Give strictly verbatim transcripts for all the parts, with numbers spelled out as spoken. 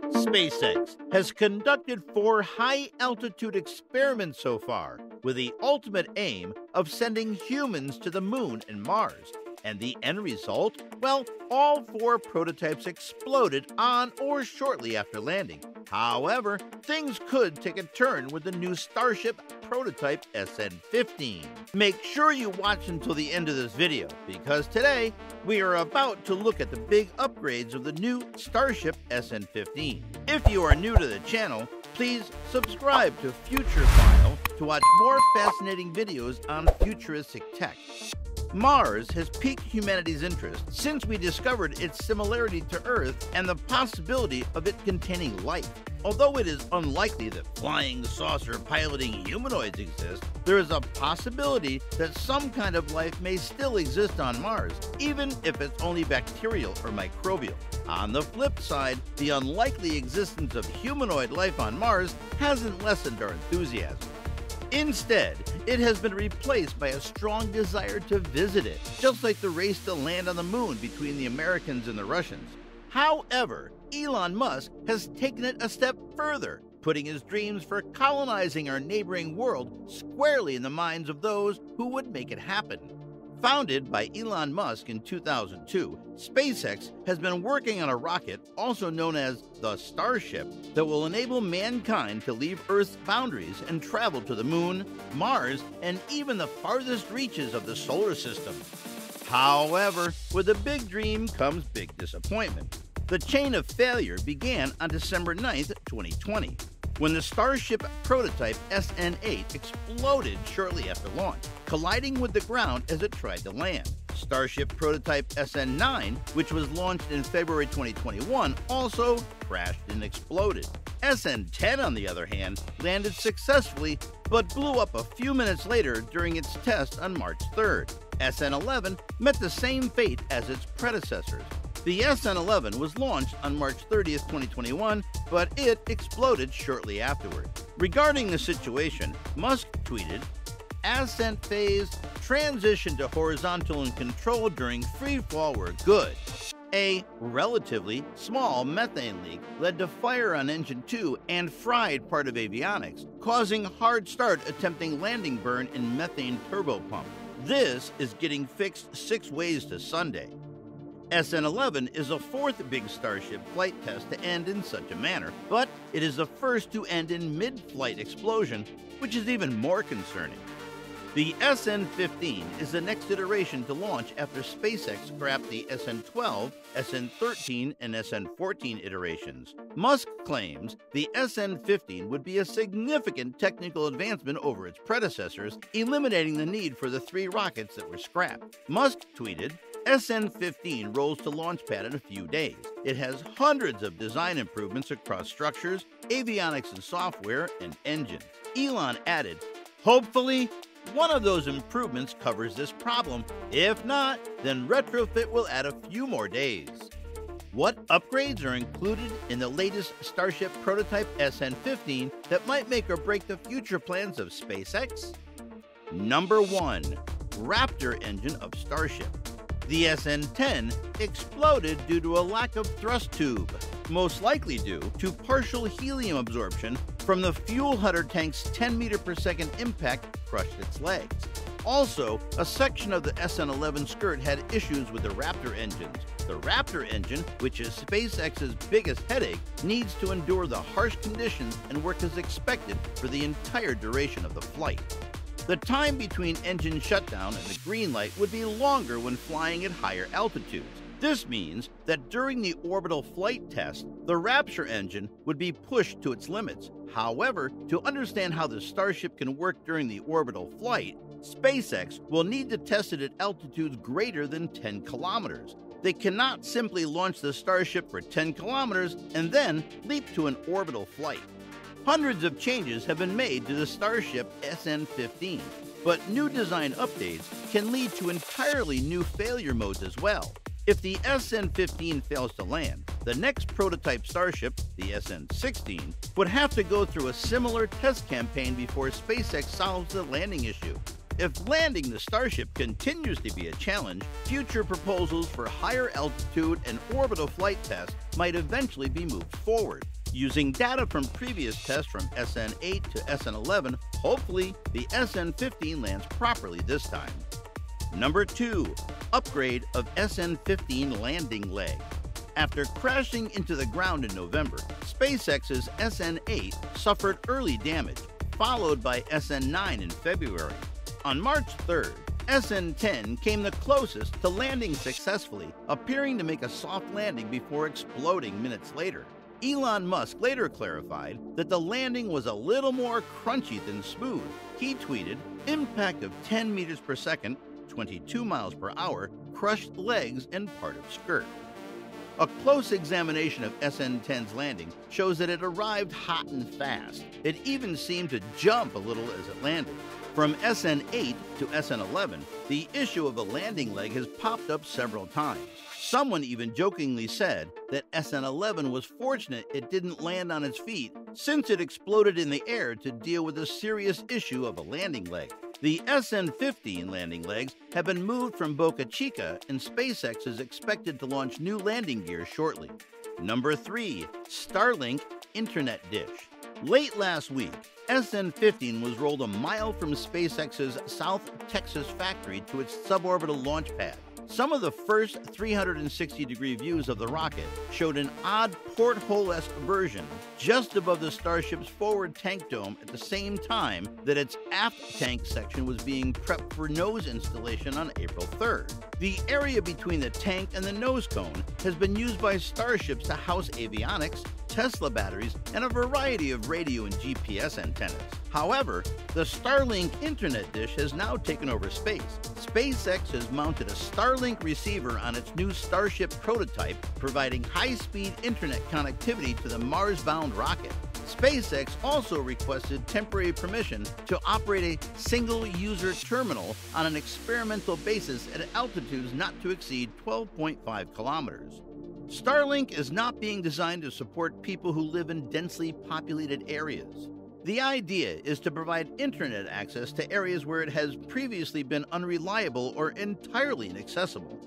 SpaceX has conducted four high-altitude experiments so far, with the ultimate aim of sending humans to the Moon and Mars. And the end result? Well, all four prototypes exploded on or shortly after landing. However, things could take a turn with the new Starship prototype S N fifteen. Make sure you watch until the end of this video, because today we are about to look at the big upgrades of the new Starship S N fifteen. If you are new to the channel, please subscribe to Futurephile to watch more fascinating videos on futuristic tech. Mars has piqued humanity's interest since we discovered its similarity to Earth and the possibility of it containing life. Although it is unlikely that flying saucer piloting humanoids exist, there is a possibility that some kind of life may still exist on Mars, even if it's only bacterial or microbial. On the flip side, the unlikely existence of humanoid life on Mars hasn't lessened our enthusiasm. Instead, it has been replaced by a strong desire to visit it, just like the race to land on the Moon between the Americans and the Russians. However, Elon Musk has taken it a step further, putting his dreams for colonizing our neighboring world squarely in the minds of those who would make it happen. Founded by Elon Musk in two thousand two, SpaceX has been working on a rocket, also known as the Starship, that will enable mankind to leave Earth's boundaries and travel to the Moon, Mars, and even the farthest reaches of the solar system. However, with a big dream comes big disappointment. The chain of failure began on December ninth, twenty twenty, when the Starship prototype S N eight exploded shortly after launch, colliding with the ground as it tried to land. Starship prototype S N nine, which was launched in February twenty twenty-one, also crashed and exploded. S N ten, on the other hand, landed successfully, but blew up a few minutes later during its test on March third. S N eleven met the same fate as its predecessors. The S N eleven was launched on March thirtieth, twenty twenty-one, but it exploded shortly afterward. Regarding the situation, Musk tweeted, "Ascent phase, transition to horizontal and control during free fall were good. A relatively small methane leak led to fire on engine two and fried part of avionics, causing hard start attempting landing burn in methane turbo pump. This is getting fixed six ways to Sunday." S N eleven is the fourth big Starship flight test to end in such a manner, but it is the first to end in mid-flight explosion, which is even more concerning. The S N fifteen is the next iteration to launch after SpaceX scrapped the S N twelve, S N thirteen, and S N fourteen iterations. Musk claims the S N fifteen would be a significant technical advancement over its predecessors, eliminating the need for the three rockets that were scrapped. Musk tweeted, "S N fifteen rolls to launch pad in a few days. It has hundreds of design improvements across structures, avionics and software, and engines." Elon added, "Hopefully, one of those improvements covers this problem. If not, then retrofit will add a few more days." What upgrades are included in the latest Starship prototype S N fifteen that might make or break the future plans of SpaceX? Number one. RAPTOR engine of Starship. The S N ten exploded due to a lack of thrust tube, most likely due to partial helium absorption from the fuel hunter tank's ten meter per second impact crushed its legs. Also, a section of the S N eleven skirt had issues with the RAPTOR engines. The RAPTOR engine, which is SpaceX's biggest headache, needs to endure the harsh conditions and work as expected for the entire duration of the flight. The time between engine shutdown and the green light would be longer when flying at higher altitudes. This means that during the orbital flight test, the RAPTOR engine would be pushed to its limits. However, to understand how the Starship can work during the orbital flight, SpaceX will need to test it at altitudes greater than ten kilometers. They cannot simply launch the Starship for ten kilometers and then leap to an orbital flight. Hundreds of changes have been made to the Starship S N fifteen, but new design updates can lead to entirely new failure modes as well. If the S N fifteen fails to land, the next prototype Starship, the S N sixteen, would have to go through a similar test campaign before SpaceX solves the landing issue. If landing the Starship continues to be a challenge, future proposals for higher altitude and orbital flight tests might eventually be moved forward. Using data from previous tests from S N eight to S N eleven, hopefully the S N fifteen lands properly this time. Number two. Upgrade of S N fifteen landing leg. After crashing into the ground in November, SpaceX's S N eight suffered early damage, followed by S N nine in February. On March third, S N ten came the closest to landing successfully, appearing to make a soft landing before exploding minutes later. Elon Musk later clarified that the landing was a little more crunchy than smooth. He tweeted, "Impact of ten meters per second, twenty-two miles per hour, crushed legs and part of skirt." A close examination of S N ten's landing shows that it arrived hot and fast. It even seemed to jump a little as it landed. From S N eight to S N eleven, the issue of a landing leg has popped up several times. Someone even jokingly said that S N eleven was fortunate it didn't land on its feet, since it exploded in the air to deal with the serious issue of a landing leg. The S N fifteen landing legs have been moved from Boca Chica, and SpaceX is expected to launch new landing gear shortly. Number three. Starlink Internet Dish. Late last week, S N fifteen was rolled a mile from SpaceX's South Texas factory to its suborbital launch pad. Some of the first three hundred sixty degree views of the rocket showed an odd porthole-esque version just above the Starship's forward tank dome at the same time that its aft tank section was being prepped for nose installation on April third. The area between the tank and the nose cone has been used by Starships to house avionics, Tesla batteries, and a variety of radio and G P S antennas. However, the Starlink Internet Dish has now taken over space. SpaceX has mounted a Starlink receiver on its new Starship prototype, providing high-speed internet connectivity to the Mars-bound rocket. SpaceX also requested temporary permission to operate a single-user terminal on an experimental basis at altitudes not to exceed twelve point five kilometers. Starlink is not being designed to support people who live in densely populated areas. The idea is to provide internet access to areas where it has previously been unreliable or entirely inaccessible.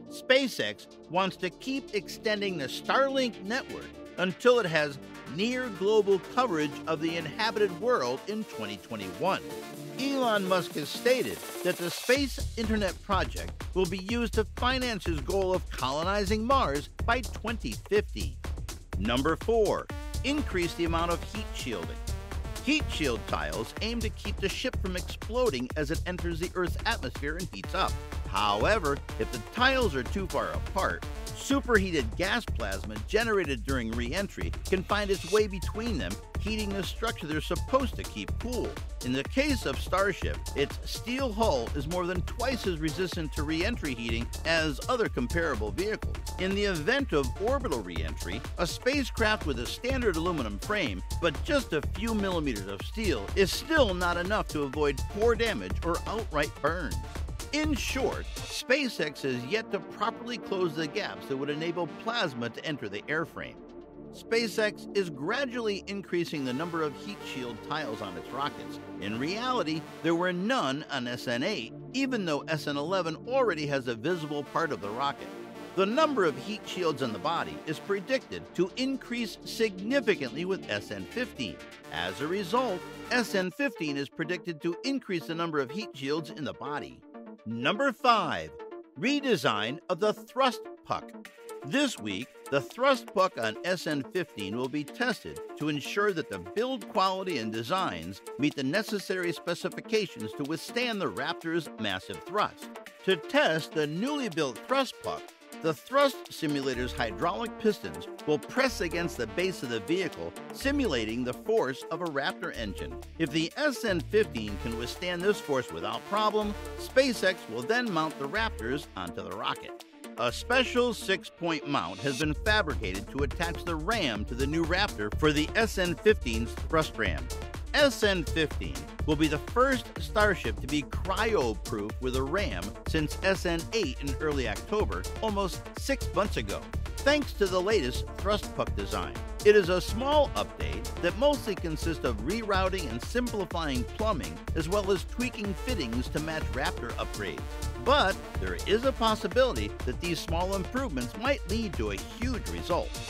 SpaceX wants to keep extending the Starlink network until it has near global coverage of the inhabited world in twenty twenty-one. Elon Musk has stated that the Space Internet project will be used to finance his goal of colonizing Mars by twenty fifty. Number four. Increase the amount of heat shielding. Heat shield tiles aim to keep the ship from exploding as it enters the Earth's atmosphere and heats up. However, if the tiles are too far apart, superheated gas plasma generated during re-entry can find its way between them, heating the structure they're supposed to keep cool. In the case of Starship, its steel hull is more than twice as resistant to re-entry heating as other comparable vehicles. In the event of orbital re-entry, a spacecraft with a standard aluminum frame but just a few millimeters of steel is still not enough to avoid core damage or outright burns. In short, SpaceX has yet to properly close the gaps that would enable plasma to enter the airframe. SpaceX is gradually increasing the number of heat shield tiles on its rockets. In reality, there were none on S N eight, even though S N eleven already has a visible part of the rocket. The number of heat shields on the body is predicted to increase significantly with S N fifteen. As a result, S N fifteen is predicted to increase the number of heat shields in the body. Number five. Redesign of the thrust puck. This week, the thrust puck on S N fifteen will be tested to ensure that the build quality and designs meet the necessary specifications to withstand the Raptor's massive thrust. To test the newly built thrust puck, the thrust simulator's hydraulic pistons will press against the base of the vehicle, simulating the force of a Raptor engine. If the S N fifteen can withstand this force without problem, SpaceX will then mount the Raptors onto the rocket. A special six-point mount has been fabricated to attach the ram to the new Raptor for the S N fifteen's thrust ram. S N fifteen will be the first Starship to be cryo-proof with a ram since S N eight in early October, almost six months ago, thanks to the latest thrust puck design. It is a small update that mostly consists of rerouting and simplifying plumbing, as well as tweaking fittings to match Raptor upgrades. But there is a possibility that these small improvements might lead to a huge result.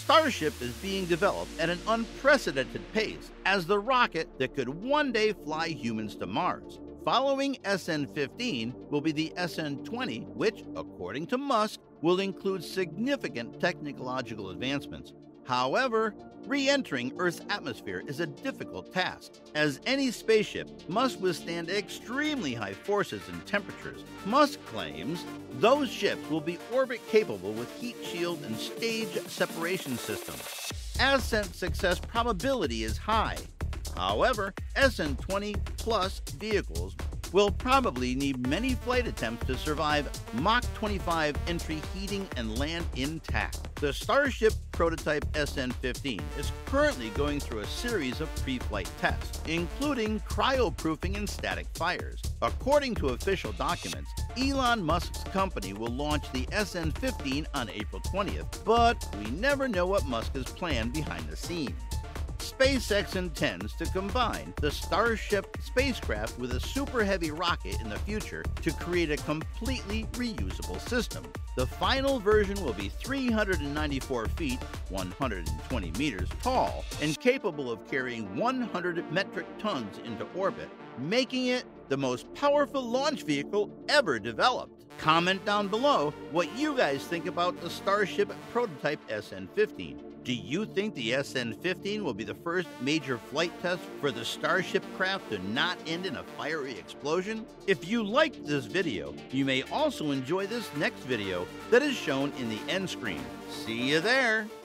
Starship is being developed at an unprecedented pace as the rocket that could one day fly humans to Mars. Following S N fifteen will be the S N twenty, which, according to Musk, will include significant technological advancements. However, re-entering Earth's atmosphere is a difficult task, as any spaceship must withstand extremely high forces and temperatures. Musk claims those ships will be orbit-capable with heat shield and stage separation systems. Ascent success probability is high. However, S N twenty plus vehicles will probably need many flight attempts to survive Mach twenty-five entry heating and land intact. The Starship prototype S N fifteen is currently going through a series of pre-flight tests, including cryoproofing and static fires. According to official documents, Elon Musk's company will launch the S N fifteen on April twentieth, but we never know what Musk has planned behind the scenes. Spacex intends to combine the Starship spacecraft with a super heavy rocket in the future to create a completely reusable system. The final version will be three hundred ninety-four feet, one hundred twenty meters tall, and capable of carrying one hundred metric tons into orbit, making it the most powerful launch vehicle ever developed. Comment down below what you guys think about the Starship prototype S N fifteen. Do you think the S N fifteen will be the first major flight test for the Starship craft to not end in a fiery explosion? If you liked this video, you may also enjoy this next video that is shown in the end screen. See you there!